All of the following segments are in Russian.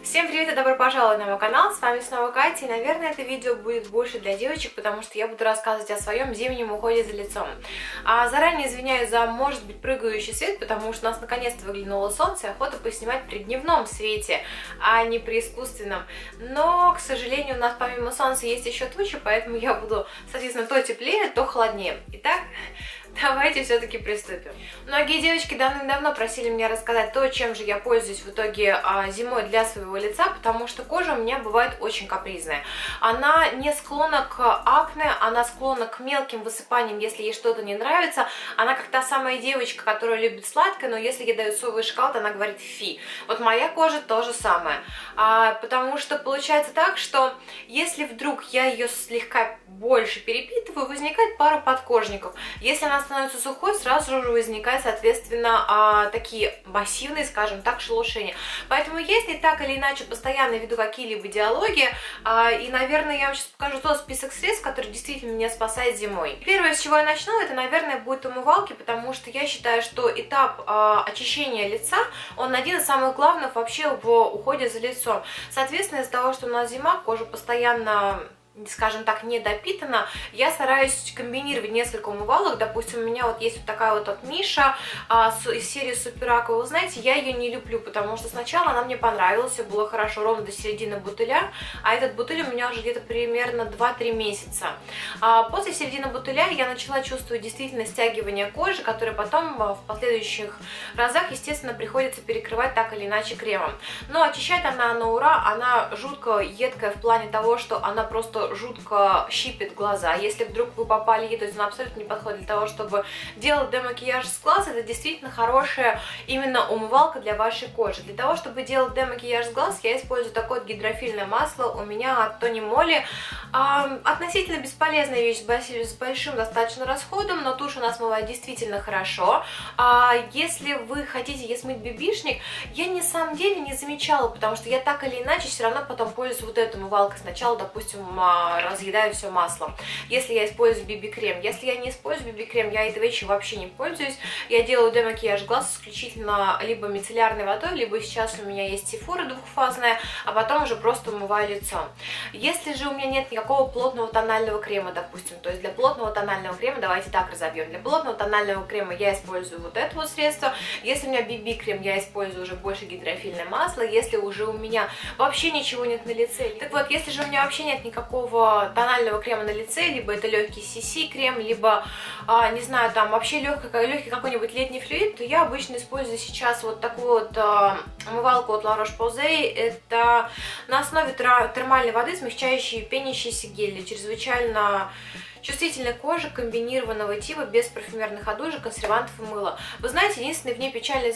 Всем привет и добро пожаловать на мой канал, с вами снова Катя, и, наверное, это видео будет больше для девочек, потому что я буду рассказывать о своем зимнем уходе за лицом. Заранее извиняюсь за, может быть, прыгающий свет, потому что у нас наконец-то выглянуло солнце, и охота поснимать при дневном свете, а не при искусственном. Но, к сожалению, у нас помимо солнца есть еще тучи, поэтому я буду, соответственно, то теплее, то холоднее. Итак, давайте все-таки приступим. Многие девочки давным-давно просили меня рассказать то, чем же я пользуюсь в итоге зимой для своего лица, потому что кожа у меня бывает очень капризная. Она не склонна к акне, она склонна к мелким высыпаниям, если ей что-то не нравится. Она как та самая девочка, которая любит сладкое, но если ей дают соевый шоколад, она говорит фи. Вот моя кожа то же самое. Потому что получается так, что если вдруг я ее слегка больше перепитываю, возникает пара подкожников. Если она становится сухой, сразу же возникает, соответственно, такие массивные, скажем так, шелушения. Поэтому если так или иначе постоянно веду какие-либо диалоги, и, наверное, я вам сейчас покажу тот список средств, который действительно меня спасает зимой. Первое, с чего я начну, это, наверное, будет умывалки, потому что я считаю, что этап очищения лица, он один из самых главных вообще в уходе за лицом. Соответственно, из-за того, что у нас зима, кожа постоянно, скажем так, недопитана, я стараюсь комбинировать несколько умывалок. Допустим, у меня вот есть вот такая вот от Миша из серии Супер Аква. Вы знаете, я ее не люблю, потому что сначала она мне понравилась, все было хорошо ровно до середины бутыля, а этот бутыль у меня уже где-то примерно 2-3 месяца. После середины бутыля я начала чувствовать действительно стягивание кожи, которое потом в последующих разах, естественно, приходится перекрывать так или иначе кремом. Но очищает она на ура, она жутко едкая в плане того, что она просто жутко щипит глаза. Если вдруг вы попали ей, то есть она абсолютно не подходит для того, чтобы делать демакияж с глаз. Это действительно хорошая именно умывалка для вашей кожи. Для того, чтобы делать демакияж с глаз, я использую такое гидрофильное масло у меня от Тони Моли. Относительно бесполезная вещь с большим достаточно расходом, но тушь она смывает действительно хорошо. Если вы хотите смыть бибишник, я на самом деле не замечала, потому что я так или иначе все равно потом пользуюсь вот этой умывалкой. Сначала, допустим, разъедаю все маслом. Если я использую BB-крем, если я не использую BB-крем, я этой вещью вообще не пользуюсь. Я делаю демакияж глаз исключительно либо мицеллярной водой, либо сейчас у меня есть Сифора двухфазная, а потом уже просто умываю лицо. Если же у меня нет никакого плотного тонального крема, допустим, то есть для плотного тонального крема, давайте так разобьем, для плотного тонального крема я использую вот это вот средство. Если у меня BB-крем, я использую уже больше гидрофильное масло. Если уже у меня вообще ничего нет на лице, так вот, если же у меня вообще нет никакого тонального крема на лице, либо это легкий CC крем, либо, не знаю, там вообще легкий какой-нибудь летний флюид, то я обычно использую сейчас вот такую вот умывалку от La Roche-Posay. Это на основе термальной воды, смягчающей пенящиеся гели, чрезвычайно чувствительной кожи комбинированного типа, без парфюмерных одушек, консервантов и мыла. Вы знаете, единственный в ней печальный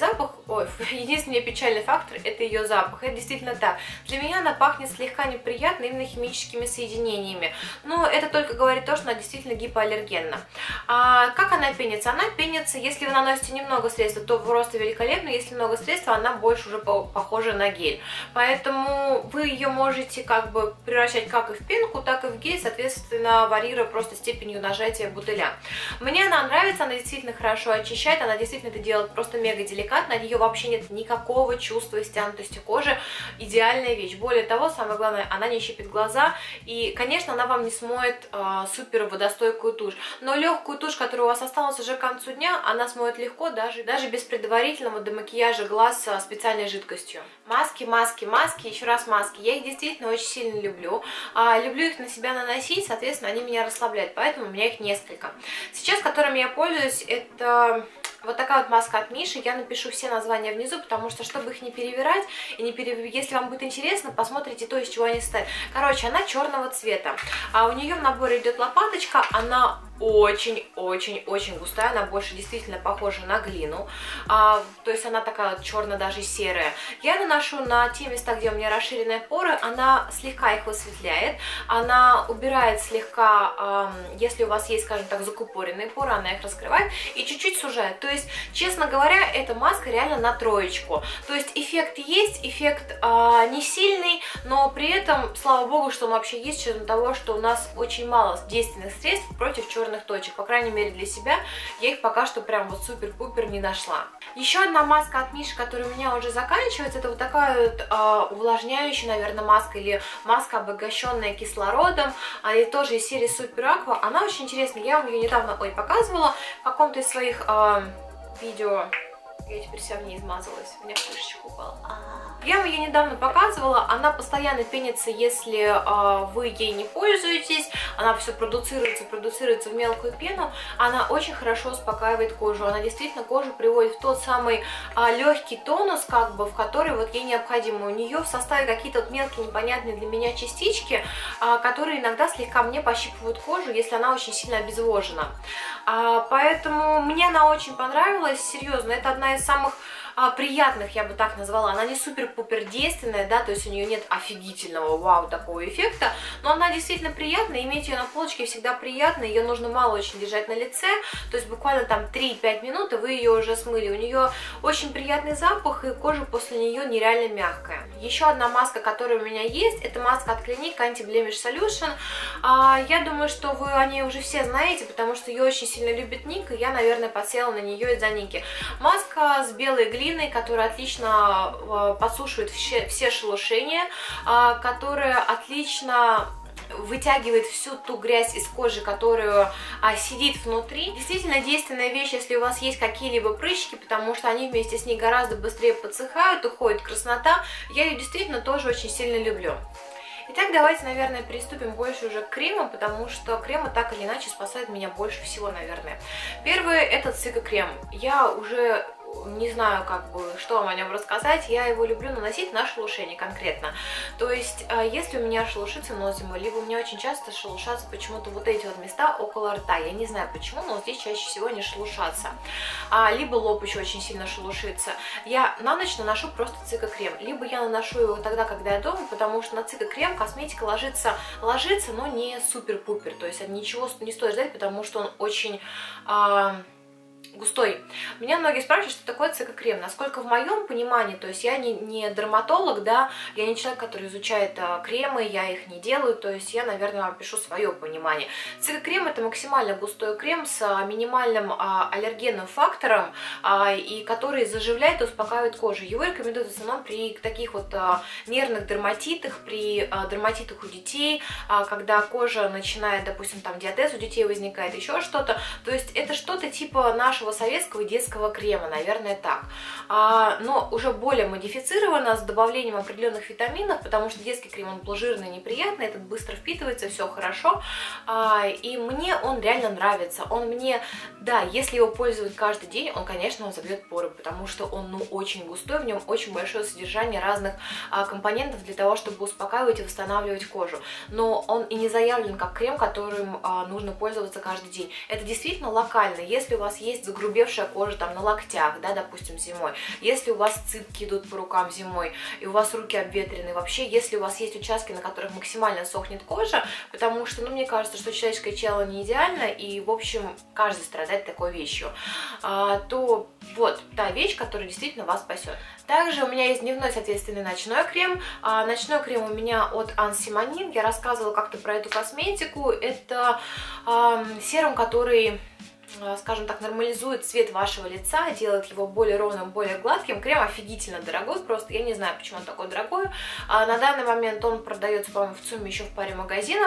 фактор — это ее запах. Это действительно так. Для меня она пахнет слегка неприятно именно химическими соединениями. Но это только говорит то, что она действительно гипоаллергенна. Как она пенится? Она пенится, если вы наносите немного средства, то просто великолепно. Если много средства, она больше уже похожа на гель. Поэтому вы ее можете как бы превращать как и в пенку, так и в гель, соответственно, варьируя просто степенью нажатия бутыля. Мне она нравится, она действительно хорошо очищает, она действительно это делает просто мега деликатно, от нее вообще нет никакого чувства стянутости кожи. Идеальная вещь. Более того, самое главное, она не щипит глаза, и, конечно, она вам не смоет супер водостойкую тушь, но легкую тушь, которая у вас осталась уже к концу дня, она смоет легко, даже без предварительного демакияжа глаз специальной жидкостью. Маски, еще раз маски. Я их действительно очень сильно люблю. Люблю их на себя наносить, соответственно, они меня расслабляют, поэтому у меня их несколько. Сейчас, которыми я пользуюсь, это вот такая вот маска от Миши. Я напишу все названия внизу, потому что, чтобы их не перевирать, и если вам будет интересно, посмотрите то, из чего они состоят. Короче, она черного цвета. У нее в наборе идет лопаточка, она очень-очень-очень густая, она больше действительно похожа на глину, то есть она такая вот черно даже серая. Я наношу на те места, где у меня расширенные поры, она слегка их высветляет, она убирает слегка, если у вас есть, скажем так, закупоренные поры, она их раскрывает и чуть-чуть сужает. То есть, честно говоря, эта маска реально на троечку. То есть эффект есть, эффект не сильный, но при этом, слава богу, что он вообще есть, с учетом того, что у нас очень мало действенных средств против черного черных точек. По крайней мере для себя я их пока что прям вот супер-пупер не нашла. Еще одна маска от Миши, которая у меня уже заканчивается, это вот такая вот увлажняющая, наверное, маска или маска, обогащенная кислородом, и тоже из серии Супер Аква. Она очень интересная, я вам ее недавно показывала в каком-то из своих видео. Я теперь вся в ней измазалась, у меня крышечка упала. Я вам ее недавно показывала, она постоянно пенится, если вы ей не пользуетесь, она все продуцируется в мелкую пену, она очень хорошо успокаивает кожу, она действительно кожу приводит в тот самый легкий тонус, как бы, в который вот ей необходимо. У нее в составе какие-то вот мелкие непонятные для меня частички, которые иногда слегка мне пощипывают кожу, если она очень сильно обезвожена. Поэтому мне она очень понравилась, серьезно, это одна из самых приятных, я бы так назвала. Она не супер-пупер действенная, да, то есть у нее нет офигительного вау такого эффекта, но она действительно приятная, иметь ее на полочке всегда приятно, ее нужно мало очень держать на лице, то есть буквально там 3-5 минут, и вы ее уже смыли. У нее очень приятный запах, и кожа после нее нереально мягкая. Еще одна маска, которая у меня есть, это маска от Clinique Anti-Blemish Solution. Я думаю, что вы о ней уже все знаете, потому что ее очень сильно любит Ник, и я, наверное, подсела на нее из-за Ники. Маска с белой глиной, которая отлично подсушивает все шелушения, которая отлично вытягивает всю ту грязь из кожи, которую сидит внутри. Действительно действенная вещь, если у вас есть какие-либо прыщики, потому что они вместе с ней гораздо быстрее подсыхают, уходит краснота. Я ее действительно тоже очень сильно люблю. Итак, давайте, наверное, приступим больше уже к кремам, потому что кремы так или иначе спасают меня больше всего, наверное. Первый — это цикокрем. Я уже не знаю, как бы, что вам о нем рассказать. Я его люблю наносить на шелушение конкретно. То есть, если у меня шелушится нос зимой, либо у меня очень часто шелушатся почему-то вот эти вот места около рта. Я не знаю почему, но здесь чаще всего они шелушатся. Либо лоб еще очень сильно шелушится. Я на ночь наношу просто цикокрем. Либо я наношу его тогда, когда я дома, потому что на цикокрем косметика ложится, но не супер-пупер. То есть ничего не стоит ждать, потому что он очень густой. Меня многие спрашивают, что такое цикокрем. Насколько в моем понимании, то есть я не дерматолог, да, я не человек, который изучает кремы, я их не делаю, то есть я, наверное, вам пишу свое понимание. Цикокрем — это максимально густой крем с минимальным аллергенным фактором, и который заживляет и успокаивает кожу. Его рекомендуют в основном при таких вот нервных дерматитах, при дерматитах у детей, когда кожа начинает, допустим, там диатез у детей возникает, еще что-то. То есть это что-то типа нашего советского детского крема, наверное, так. Но уже более модифицировано, с добавлением определенных витаминов, потому что детский крем, он был жирный, неприятный, этот быстро впитывается, все хорошо. И мне он реально нравится. Он мне, да, если его пользовать каждый день, он, конечно, он забьет поры, потому что он, ну, очень густой, в нем очень большое содержание разных компонентов для того, чтобы успокаивать и восстанавливать кожу. Но он и не заявлен как крем, которым нужно пользоваться каждый день. Это действительно локально. Если у вас есть загрубевшая кожа там на локтях, да, допустим, зимой, если у вас цыпки идут по рукам зимой, и у вас руки обветрены, вообще, если у вас есть участки, на которых максимально сохнет кожа, потому что, ну, мне кажется, что человеческое тело не идеально, и, в общем, каждый страдает такой вещью, то вот та вещь, которая действительно вас спасет. Также у меня есть дневной, соответственно, ночной крем. Ночной крем у меня от Ан Симонин. Я рассказывала как-то про эту косметику. Это серум, который, скажем так, нормализует цвет вашего лица, делает его более ровным, более гладким. Крем офигительно дорогой, просто я не знаю, почему он такой дорогой. На данный момент он продается, по-моему, в ЦУМе еще в паре магазинов.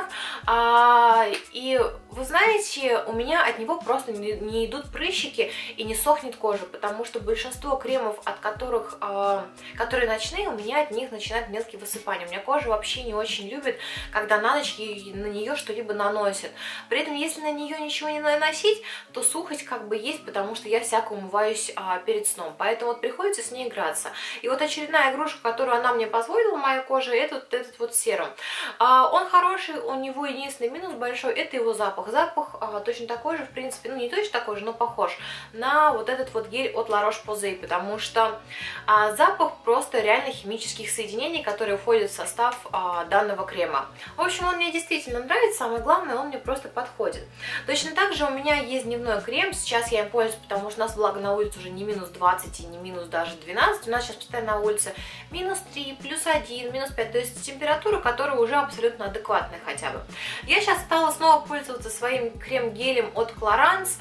И вы знаете, у меня от него просто не идут прыщики и не сохнет кожа, потому что большинство кремов, от которых, которые ночные, у меня от них начинают мелкие высыпания. У меня кожа вообще не очень любит, когда на ночь на нее что-либо наносят. При этом, если на нее ничего не наносить, то сухость как бы есть, потому что я всяко умываюсь перед сном, поэтому вот приходится с ней играться. И вот очередная игрушка, которую она мне позволила, моя кожа, это вот этот вот серум. Он хороший, у него единственный минус большой, это его запах. Запах точно такой же, в принципе, ну не точно такой же, но похож на вот этот вот гель от La Roche-Posay, потому что запах просто реально химических соединений, которые входят в состав данного крема. В общем, он мне действительно нравится, самое главное, он мне просто подходит. Точно так же у меня есть дневной дневной крем. Сейчас я им пользуюсь, потому что у нас, благо, на улице уже не минус 20 и не минус даже 12. У нас сейчас постоянно на улице минус 3, плюс 1, минус 5. То есть температура, которая уже абсолютно адекватная хотя бы. Я сейчас стала снова пользоваться своим крем-гелем от Clarins.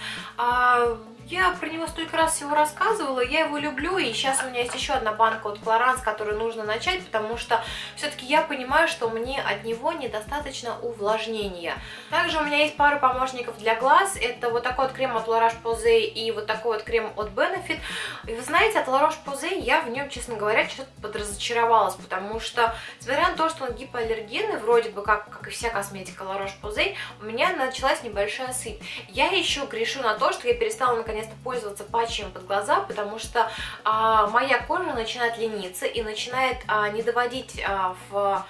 Я про него столько раз всего рассказывала, я его люблю, и сейчас у меня есть еще одна банка от Clarins, которую нужно начать, потому что все-таки я понимаю, что мне от него недостаточно увлажнения. Также у меня есть пару помощников для глаз, это вот такой вот крем от La Roche-Posay и вот такой вот крем от Benefit. И вы знаете, от La Roche-Posay я в нем, честно говоря, что-то подразочаровалась, потому что, несмотря на то, что он гипоаллергенный, вроде бы как и вся косметика La Roche-Posay, у меня началась небольшая сыпь. Я еще грешу на то, что я перестала наконец-то пользоваться патчами под глаза, потому что моя кожа начинает лениться и начинает не доводить в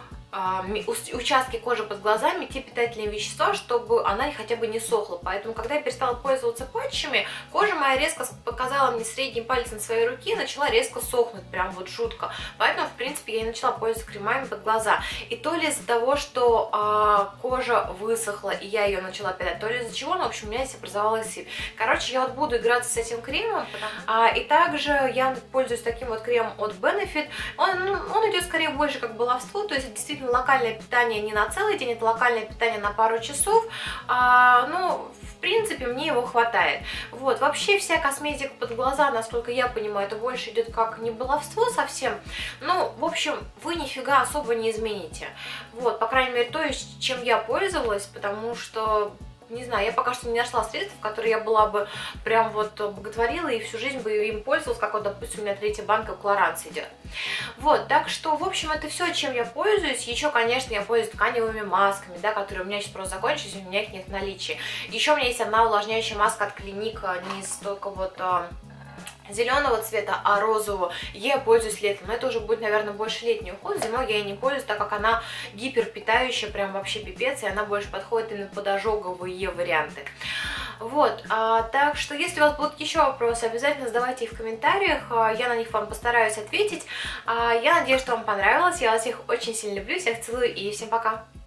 участки кожи под глазами те питательные вещества, чтобы она хотя бы не сохла. Поэтому, когда я перестала пользоваться патчами, кожа моя резко показала мне средний палец на своей руке и начала резко сохнуть, прям вот жутко. Поэтому, в принципе, я и начала пользоваться кремами под глаза. И то ли из-за того, что кожа высохла, и я ее начала питать, то ли из-за чего, но, в общем, у меня здесь образовалась сыпь. Короче, я вот буду играться с этим кремом. И также я пользуюсь таким вот кремом от Benefit. Он идет скорее больше как баловство, то есть действительно локальное питание не на целый день, это локальное питание на пару часов, ну, в принципе, мне его хватает. Вот, вообще вся косметика под глаза, насколько я понимаю, это больше идет как не баловство совсем, ну, в общем, вы нифига особо не измените. Вот, по крайней мере, то, чем я пользовалась, потому что... Не знаю, я пока что не нашла средств, которые я была бы прям вот боготворила и всю жизнь бы им пользовалась, как вот, допустим, у меня третья банка Clarins идет. Вот, так что, в общем, это все, чем я пользуюсь. Еще, конечно, я пользуюсь тканевыми масками, да, которые у меня сейчас просто закончились, у меня их нет в наличии. Еще у меня есть одна увлажняющая маска от Clinique, не столько вот... зеленого цвета, а розового я пользуюсь летом, но это уже будет, наверное, больше летний уход. Зимой я ей не пользуюсь, так как она гиперпитающая, прям вообще пипец, и она больше подходит именно под ожоговые варианты. Вот, так что, если у вас будут еще вопросы, обязательно задавайте их в комментариях, я на них вам постараюсь ответить. Я надеюсь, что вам понравилось, я вас всех очень сильно люблю, всех целую и всем пока!